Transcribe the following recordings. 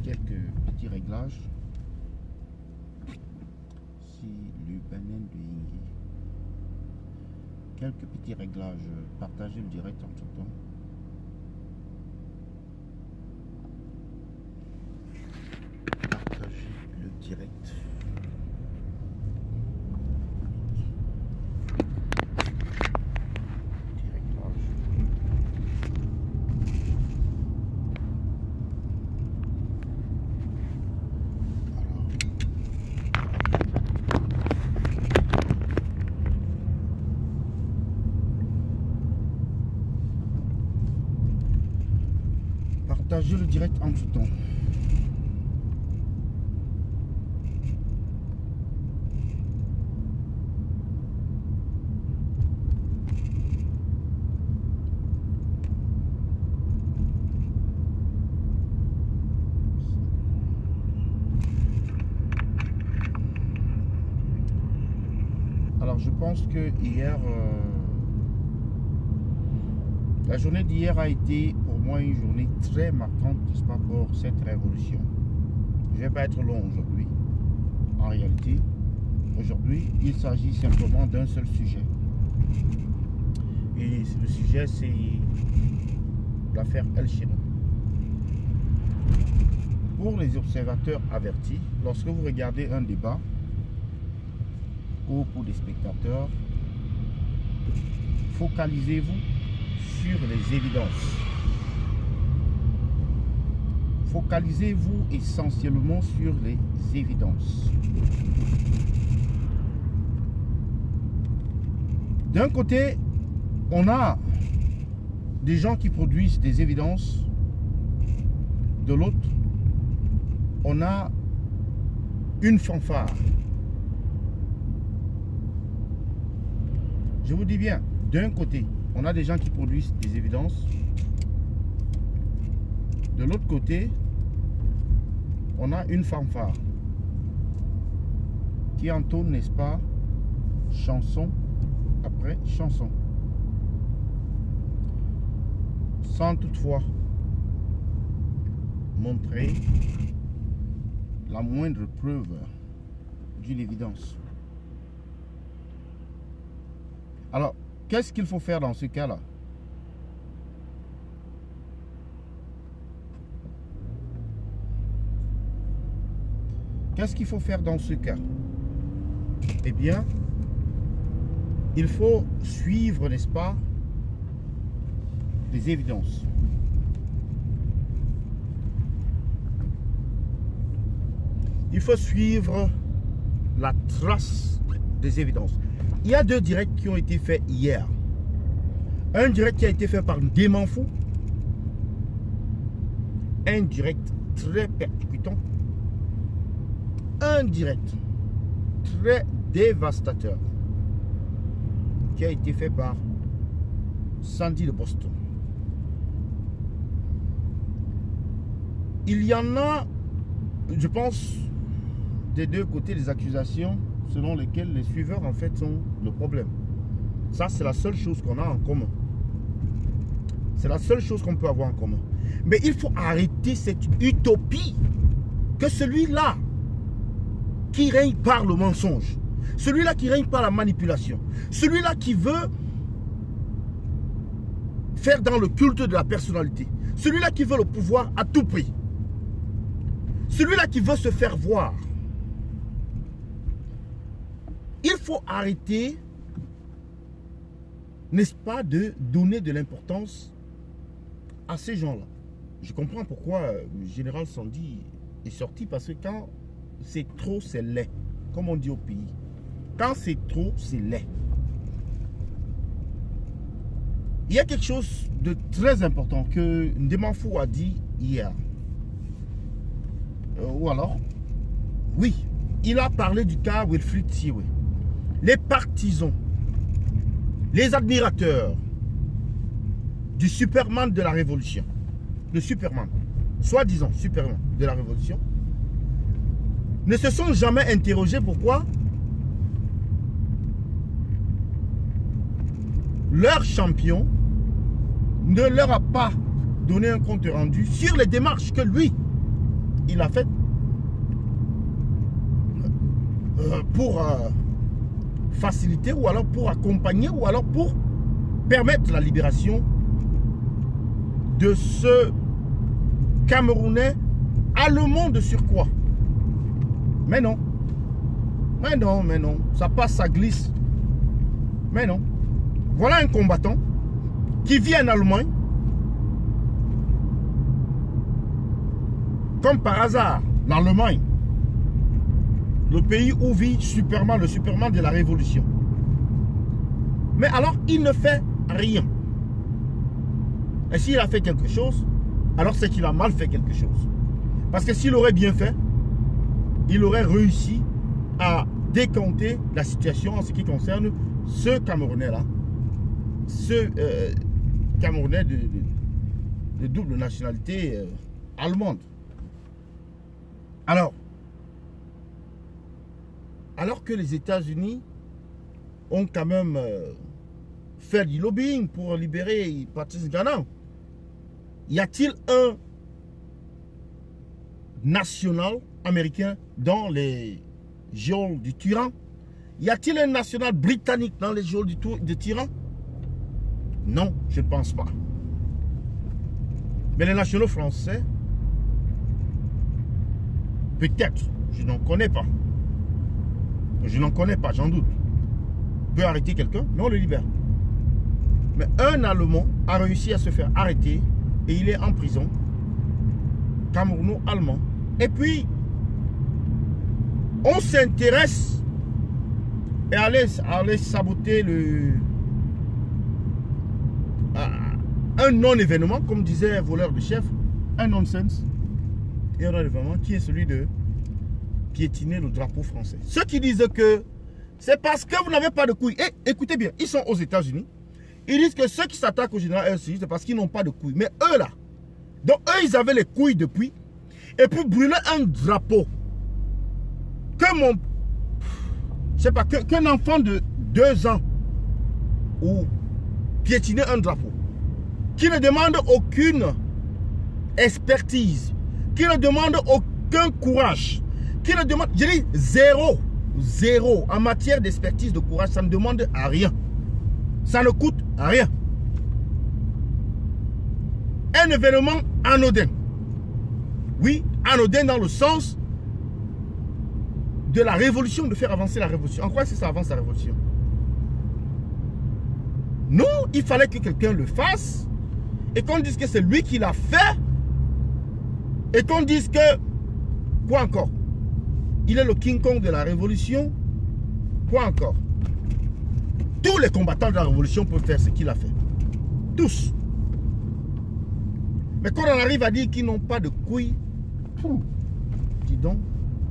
quelques petits réglages. Si le Banen de Yingui. Quelques petits réglages. Partagez le direct en tout temps. Partagez le direct. Partagez le direct en tout temps. Alors je pense que hier, la journée d'hier a été pour moi une journée très marquante, n'est-ce pas, pour cette révolution. Je ne vais pas être long aujourd'hui. En réalité, aujourd'hui, il s'agit simplement d'un seul sujet. Et le sujet, c'est l'affaire El Chino. Pour les observateurs avertis, lorsque vous regardez un débat, ou pour des spectateurs, focalisez-vous sur les évidences. Focalisez-vous essentiellement sur les évidences. D'un côté, on a des gens qui produisent des évidences. De l'autre, on a une fanfare. Je vous dis bien, d'un côté, on a des gens qui produisent des évidences. De l'autre côté, on a une fanfare qui entonne, n'est-ce pas, chanson après chanson. Sans toutefois montrer la moindre preuve d'une évidence. Alors, qu'est-ce qu'il faut faire dans ce cas-là? Qu'est-ce qu'il faut faire dans ce cas? Eh bien, il faut suivre, n'est-ce pas, les évidences. Il faut suivre la trace des évidences. Il y a deux directs qui ont été faits hier. Un direct qui a été fait par Démanfou. Un direct très percutant. Un direct très dévastateur qui a été fait par Sandy de Boston. Il y en a, je pense, des deux côtés des accusations selon lesquelles les suiveurs en fait sont le problème. Ça, c'est la seule chose qu'on a en commun. C'est la seule chose qu'on peut avoir en commun. Mais il faut arrêter cette utopie que celui-là qui règne par le mensonge, celui-là qui règne par la manipulation, celui-là qui veut faire dans le culte de la personnalité, celui-là qui veut le pouvoir à tout prix, celui-là qui veut se faire voir. Il faut arrêter, n'est-ce pas, de donner de l'importance à ces gens-là. Je comprends pourquoi le général Sandy est sorti, parce que quand c'est trop, c'est laid, comme on dit au pays. Quand c'est trop, c'est laid. Il y a quelque chose de très important que Ndemanfou a dit hier. Ou alors, oui, il a parlé du cas Wilfried Siwe. Les partisans, les admirateurs du Superman de la Révolution, le Superman, soi-disant Superman de la Révolution, ne se sont jamais interrogés pourquoi leur champion ne leur a pas donné un compte rendu sur les démarches que lui il a fait pour faciliter ou alors pour accompagner ou alors pour permettre la libération de ce Camerounais allemand de surcroît. Mais non. Mais non, mais non. Ça passe, ça glisse. Mais non. Voilà un combattant qui vit en Allemagne. Comme par hasard, l'Allemagne. Le pays où vit Superman, le Superman de la Révolution. Mais alors, il ne fait rien. Et s'il a fait quelque chose, alors c'est qu'il a mal fait quelque chose. Parce que s'il aurait bien fait, il aurait réussi à décanter la situation en ce qui concerne ce Camerounais-là. Ce Camerounais de double nationalité allemande. Alors que les États-Unis ont quand même fait du lobbying pour libérer Patrice Ghana, y a-t-il un national américain dans les geôles du tyran? Y a-t-il un national britannique dans les geôles du tyran? Non, je ne pense pas. Mais les nationaux français, peut-être, je n'en connais pas. Je n'en connais pas, j'en doute. On peut arrêter quelqu'un, mais on le libère. Mais un Allemand a réussi à se faire arrêter et il est en prison. Camerouno-allemand. Et puis, on s'intéresse et aller saboter un non-événement, comme disait voleur de chef, un nonsense. Et un non-événement qui est celui de piétiner le drapeau français. Ceux qui disent que c'est parce que vous n'avez pas de couilles. Et écoutez bien, ils sont aux États-Unis. Ils disent que ceux qui s'attaquent au général RCI, c'est parce qu'ils n'ont pas de couilles. Mais eux là, donc eux ils avaient les couilles depuis. Et puis brûler un drapeau. Je sais pas, qu'un enfant de 2 ans ou piétiner un drapeau. Qui ne demande aucune expertise. Qui ne demande aucun courage. Qui ne demande, je dis zéro. Zéro. En matière d'expertise, de courage, ça ne demande à rien. Ça ne coûte rien. Un événement anodin. Oui, anodin dans le sens de la révolution, de faire avancer la révolution. En quoi est-ce que ça avance la révolution? Non, il fallait que quelqu'un le fasse et qu'on dise que c'est lui qui l'a fait et qu'on dise que, quoi encore? Il est le King Kong de la révolution. Quoi encore? Tous les combattants de la révolution peuvent faire ce qu'il a fait. Tous. Mais quand on arrive à dire qu'ils n'ont pas de couilles, dis donc,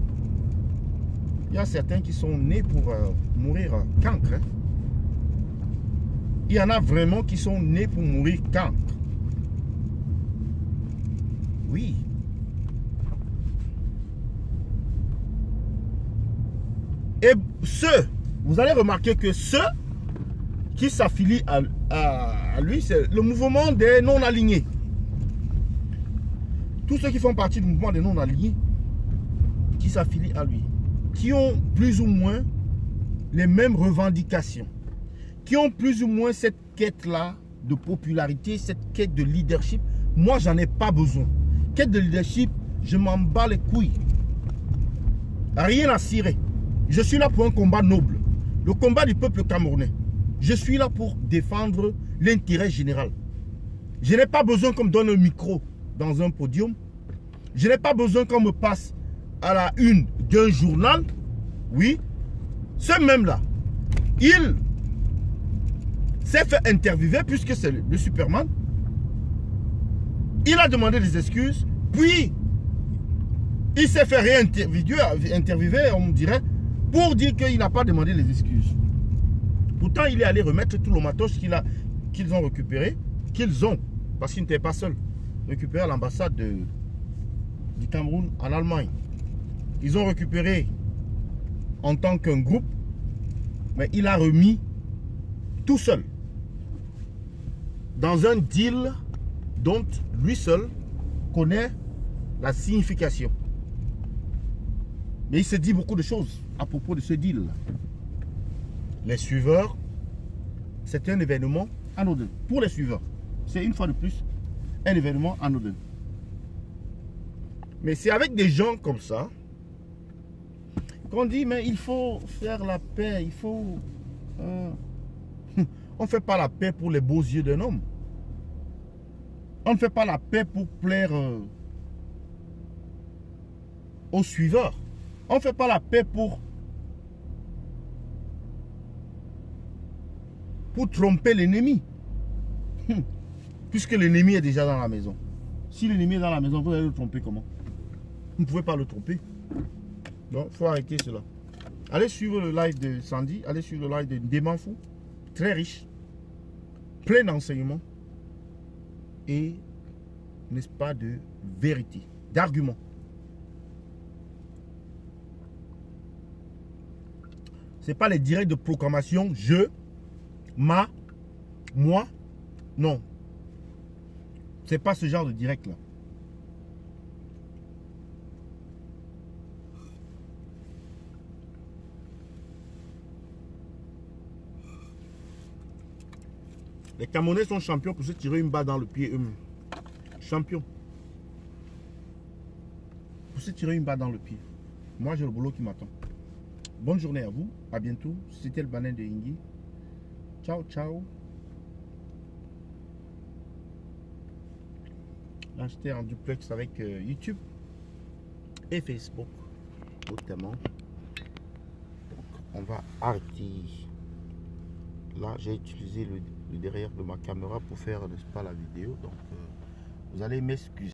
il y a certains qui sont nés pour mourir cancre. Hein. Il y en a vraiment qui sont nés pour mourir cancre. Oui. Et vous allez remarquer que ceux qui s'affilient à lui, c'est le mouvement des non-alignés. Tous ceux qui font partie du mouvement des non-alignés, qui s'affilient à lui, qui ont plus ou moins les mêmes revendications, qui ont plus ou moins cette quête-là de popularité, cette quête de leadership. Moi, j'en ai pas besoin. Quête de leadership, je m'en bats les couilles. Rien à cirer. Je suis là pour un combat noble. Le combat du peuple camerounais. Je suis là pour défendre l'intérêt général. Je n'ai pas besoin qu'on me donne un micro dans un podium. Je n'ai pas besoin qu'on me passe à la une d'un journal. Oui. Ce même-là, il s'est fait interviewer puisque c'est le Superman. Il a demandé des excuses. Puis, il s'est fait réinterviewer, on me dirait, pour dire qu'il n'a pas demandé les excuses. Pourtant, il est allé remettre tout le matos qu'ils ont récupéré, parce qu'ils n'étaient pas seuls, récupéré à l'ambassade du Cameroun en Allemagne. Ils ont récupéré en tant qu'un groupe, mais il a remis tout seul dans un deal dont lui seul connaît la signification. Mais il se dit beaucoup de choses à propos de ce deal. Les suiveurs, c'est un événement anodin. Pour les suiveurs, c'est une fois de plus un événement anodin. Mais c'est avec des gens comme ça qu'on dit, mais il faut faire la paix, il faut... On ne fait pas la paix pour les beaux yeux d'un homme. On ne fait pas la paix pour plaire aux suiveurs. On ne fait pas la paix pour tromper l'ennemi. Puisque l'ennemi est déjà dans la maison. Si l'ennemi est dans la maison, vous allez le tromper comment? Vous ne pouvez pas le tromper. Donc, il faut arrêter cela. Allez suivre le live de Sandy. Allez suivre le live de Démanfou. Très riche. Plein d'enseignements. Et, n'est-ce pas, de vérité. D'arguments. Ce n'est pas les directs de proclamation. Je, ma, moi. Non. Ce n'est pas ce genre de direct là. Les Camerounais sont champions pour se tirer une balle dans le pied eux-mêmes. Champions. Pour se tirer une balle dans le pied. Moi, j'ai le boulot qui m'attend. Bonne journée à vous. À bientôt. C'était le Banin de Ingui. Ciao, ciao. Là, j'étais en duplex avec YouTube et Facebook, notamment. Donc, on va arrêter. Là, j'ai utilisé le derrière de ma caméra pour faire, n'est-ce pas, la vidéo. Donc, vous allez m'excuser.